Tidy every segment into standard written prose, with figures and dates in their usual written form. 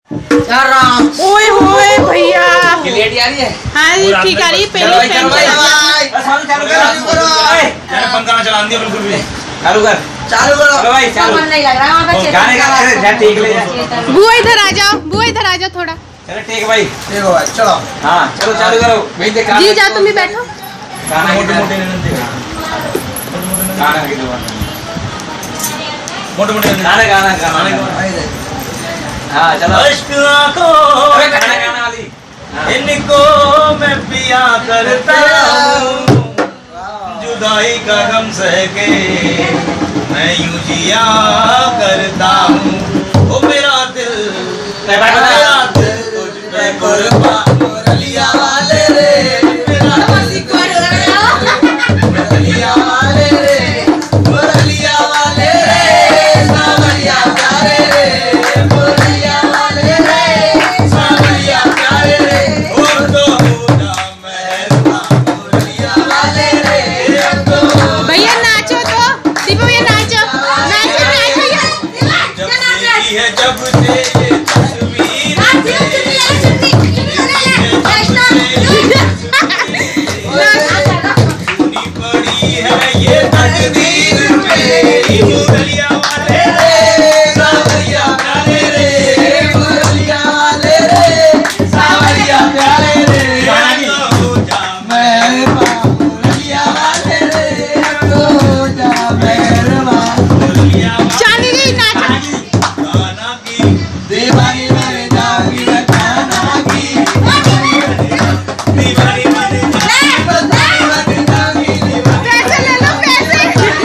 ओए होए भैया क्लियरिटी आ रही है? हाँ ठीक आ रही है। पहले फैन पंखा चला दिया बिल्कुल भी। चालू कर भाई चालू। नहीं लग रहा है गाने का ठीक ले। बुआ इधर आ जाओ, बुआ इधर आ जाओ थोड़ा। चलो ठीक भाई, ठीक हो भाई चलो। हाँ चलो चालू करो भाई। देखा जी जा, तुम भी बैठो। गाना मोटे मोटे गाना की दुकान मोटे मोटे गाना हाँ चलो। गाना गाना वाली इनको मैं पिया करता हूँ, जुदाई का गम सह के मैं यूं जिया करता हूँ। ओ मेरा दिल तुझ पे कुर्बान, मुरलिया वाले रे मुरलिया वाले रे मुरलिया वाले रे सावरिया प्यारे रे मुरलिया वाले रे सावरिया प्यारे रे। ओ तो होना मेहरबान मुरलिया वाले रे। तो भैया नाचो, तो दीपू भैया नाचो नाचो भैया। जब से ये पड़ी है ये तकदीर मेरी, मुरलिया वाले रे सावरिया प्यारे रे मुरलिया वाले रे सावरिया प्यारे रे। हो जा मेहरबान मुरलिया वाले रे, हो जा मेहरबान मुरलिया चांदी जी नाचो। गाना की दीवानी मर जागी गाना की दीवानी पैसे ले लो पैसे।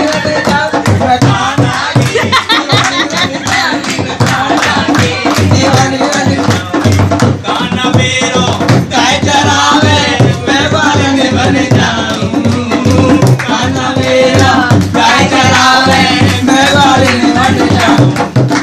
गाना मेरो गाय चरावे मैं बालन बन जाऊं। गाना मेरा गाय चरावे मैं बालन बन जाऊं।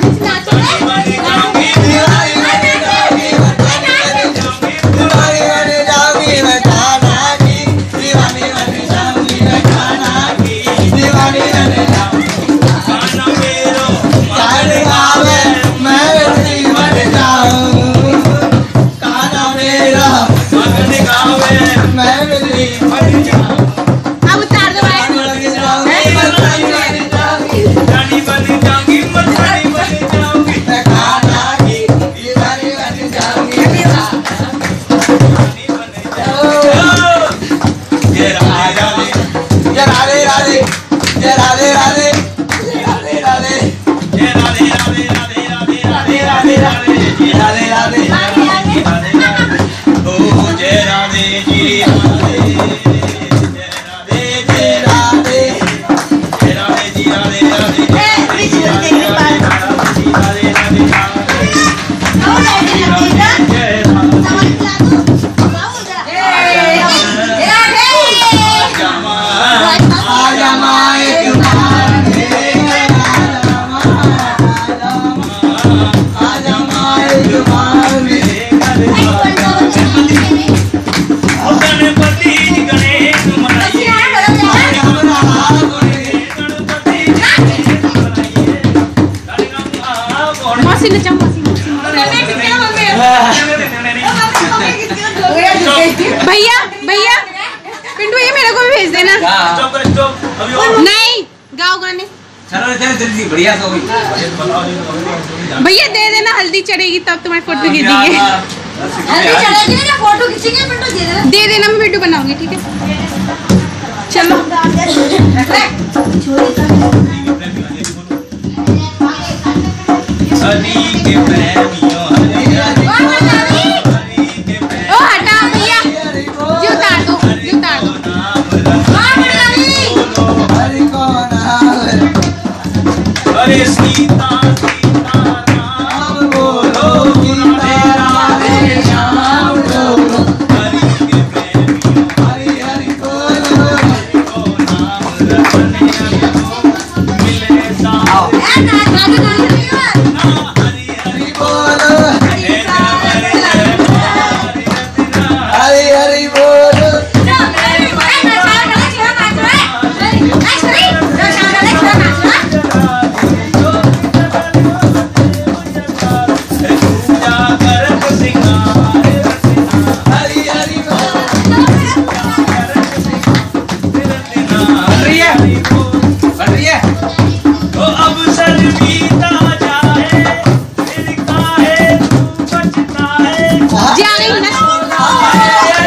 अब उतार दो भाई। मौसी ने भैया भैया पिंटू ये मेरे को भी भेज देना। नहीं गाओ गाने। चलो जल्दी बढ़िया सो गई भैया दे देना, हल्दी चढ़ेगी तब तुम्हारी फोटो खींचेंगे। हल्दी चढ़ेगी ना, फोटो खींचेंगे पिंटू दे देना। दे देना, मैं वीडियो बनाऊंगी ठीक है। चलो हरी के प्रेमियों ओ हटा भैया, जी उतार दो, जी उतार दो। अरे सीता सीता राम बोलो, सीता राधे श्याम बोलो। हरि के प्रेमियों हरि हरि बोलो, हरि को नाम रखने को मिले साथ। हरि हरि बोलो, हरि हरि बोलो। जी आ गई ना